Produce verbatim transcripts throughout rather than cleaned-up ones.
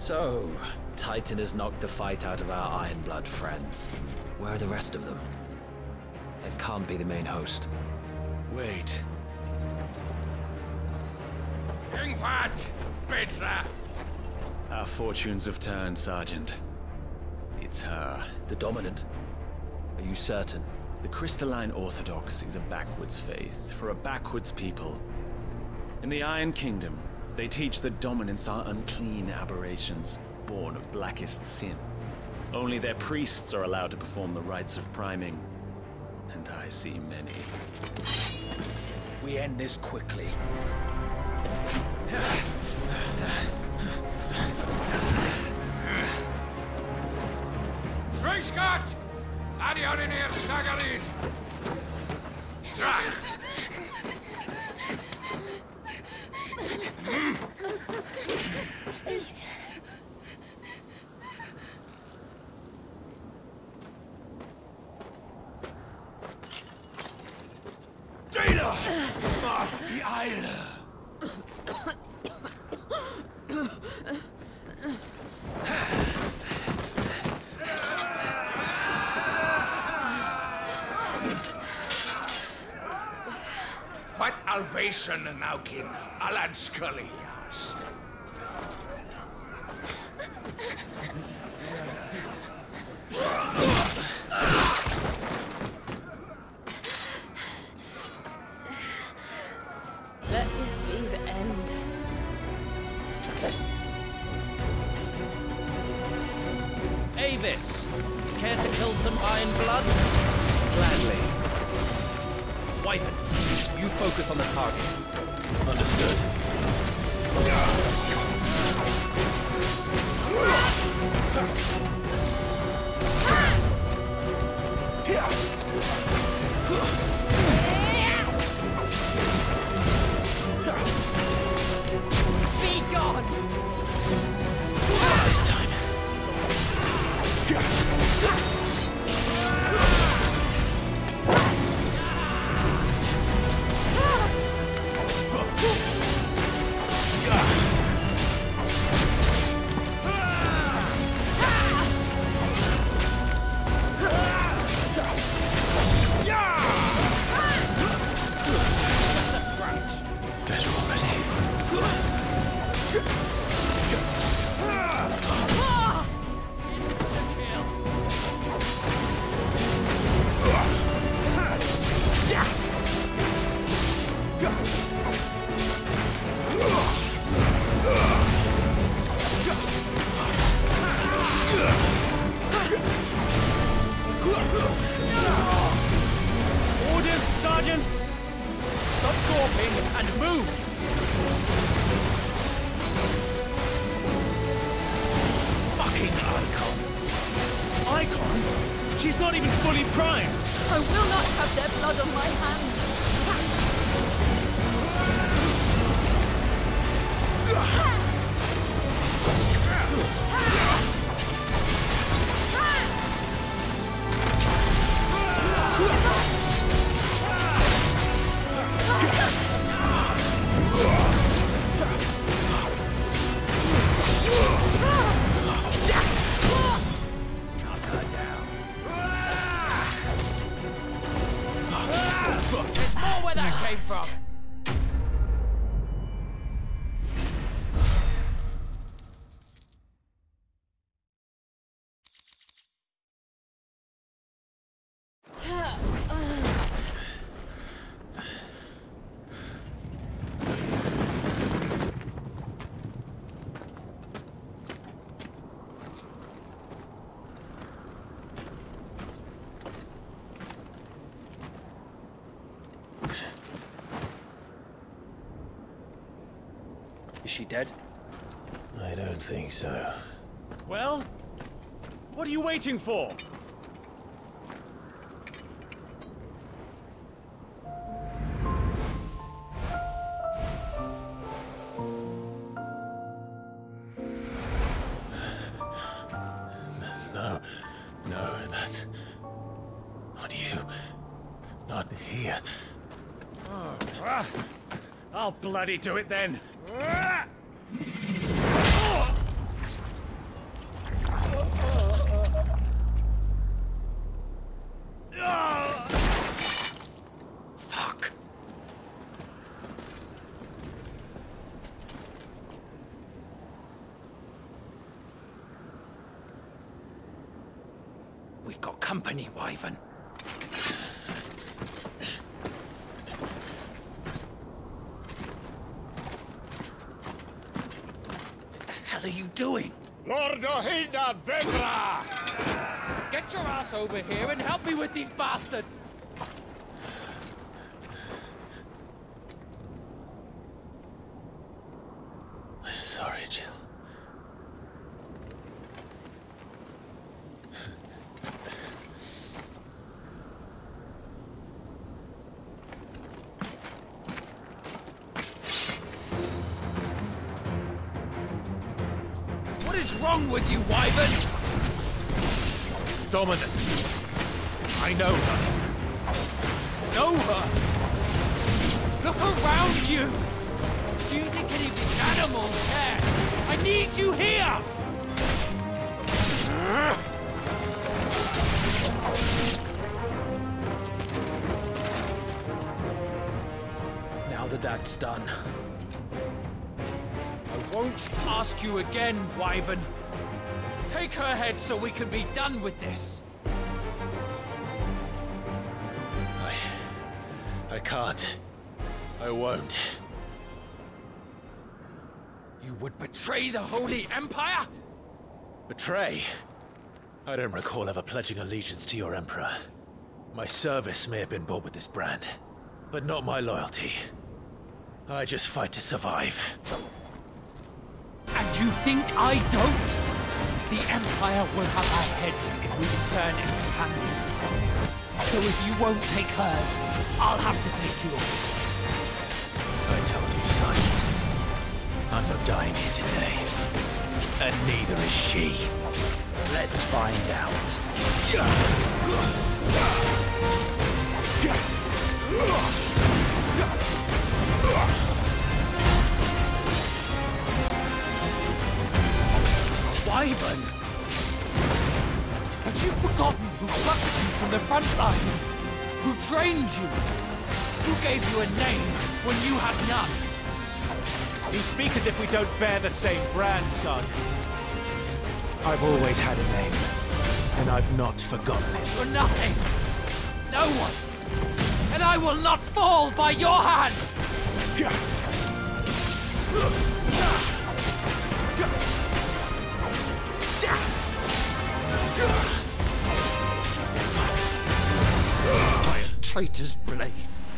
So, Titan has knocked the fight out of our Ironblood friends. Where are the rest of them? That can't be the main host. Wait. Ingwat! Petra! Our fortunes have turned, Sergeant. It's her. The Dominant? Are you certain? The Crystalline Orthodox is a backwards faith for a backwards people. In the Iron Kingdom, they teach that Dominants are unclean aberrations, born of blackest sin. Only their priests are allowed to perform the rites of priming. And I see many. We end this quickly. Schreiskat! Adiorinir Sagarid! Drach! Please. Data! Must be Eile! What Alvation Naukin, Alad Scully asked. Let this be the end. Avis! Care to kill some Ironblood? Gladly. Wyvern, you focus on the target. Understood. Be gone! This time. Orders, Sergeant! Stop gawping and move! Fucking icons! Icon? She's not even fully primed! I will not have their blood on my hands. Cut her down. There's more where that came from. Is she dead? I don't think so. Well? What are you waiting for? No, no, that's not you. Not here. Ah, I'll bloody do it then. We've got company, Wyvern. What the hell are you doing? Lord Ohilda Vendra! Get your ass over here and help me with these bastards! I'm sorry, Jill. What is wrong with you, Wyvern? Dominant. I know her. Know her? Look around you! Do you think any of these animals care? I need you here! Now that that's done, I won't ask you again, Wyvern. Take her head so we can be done with this. I... I can't. I won't. You would betray the Holy Empire? Betray? I don't recall ever pledging allegiance to your Emperor. My service may have been bought with this brand, but not my loyalty. I just fight to survive. And you think I don't? The Empire will have our heads if we return empty-handed. So if you won't take hers, I'll have to take yours. I told you, Sergeant. I'm not dying here today. And neither is she. Let's find out. Wyvern! Have you forgotten who plucked you from the front lines? Who trained you? Who gave you a name when you had none? You speak as if we don't bear the same brand, Sergeant. I've always had a name, and I've not forgotten it. For nothing! No one! And I will not fall by your hand! By a traitor's blade.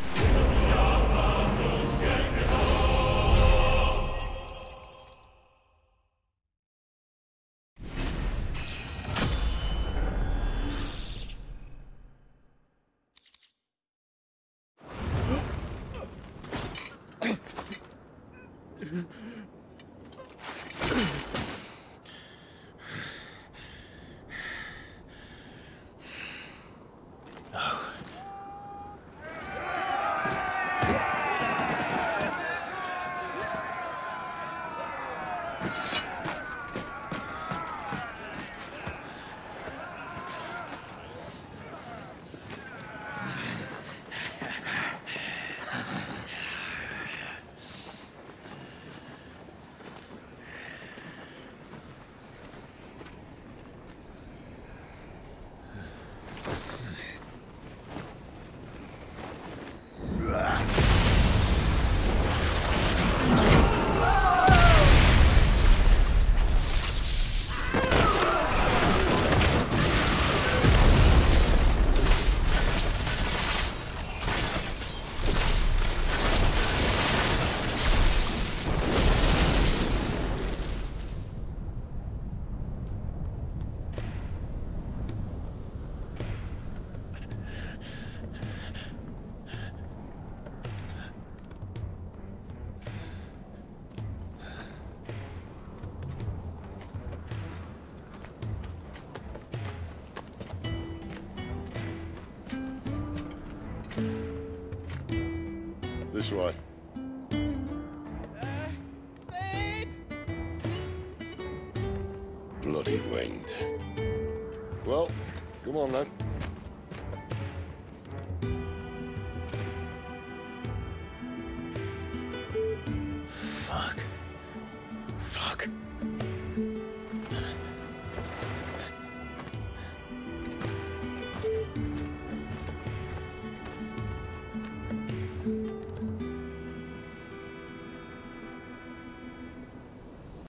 This way. Uh, say it! Bloody wind. Well, come on then. Fuck.